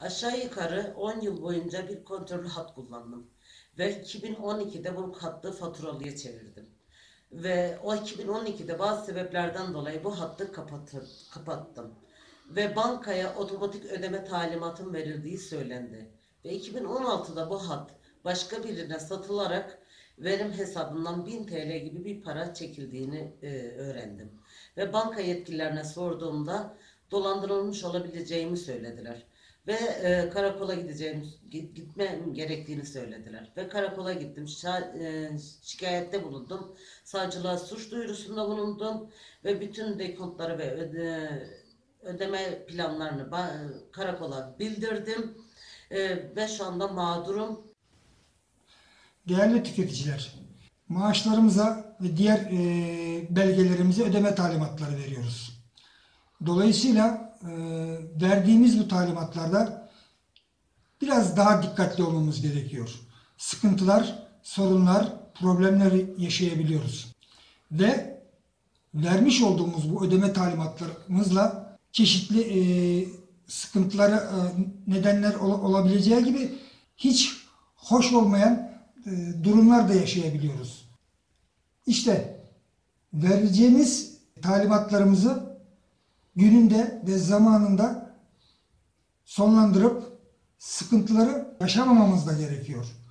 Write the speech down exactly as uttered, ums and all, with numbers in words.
Aşağı yukarı on yıl boyunca bir kontrollü hat kullandım. Ve iki bin on ikide bu hattı faturalıya çevirdim. Ve o iki bin on ikide bazı sebeplerden dolayı bu hattı kapatır, kapattım. Ve bankaya otomatik ödeme talimatım verildiği söylendi. Ve iki bin on altıda bu hat başka birine satılarak verim hesabından bin T L gibi bir para çekildiğini e, öğrendim. Ve banka yetkililerine sorduğumda dolandırılmış olabileceğimi söylediler. Ve e, karakola gideceğim, gitmem gerektiğini söylediler. Ve karakola gittim, şa, e, şikayette bulundum. Savcılığa suç duyurusunda bulundum. Ve bütün dekontları ve öde, ödeme planlarını ba- karakola bildirdim. E, ve şu anda mağdurum. Değerli tüketiciler, maaşlarımıza ve diğer e, belgelerimize ödeme talimatları veriyoruz. Dolayısıyla e, verdiğimiz bu talimatlarda biraz daha dikkatli olmamız gerekiyor. Sıkıntılar, sorunlar, problemler yaşayabiliyoruz. Ve vermiş olduğumuz bu ödeme talimatlarımızla çeşitli e, sıkıntılara e, nedenler ol, olabileceği gibi hiç hoş olmayan e, durumlar da yaşayabiliyoruz. İşte vereceğimiz talimatlarımızı gününde ve zamanında sonlandırıp sıkıntıları yaşamamamız da gerekiyor.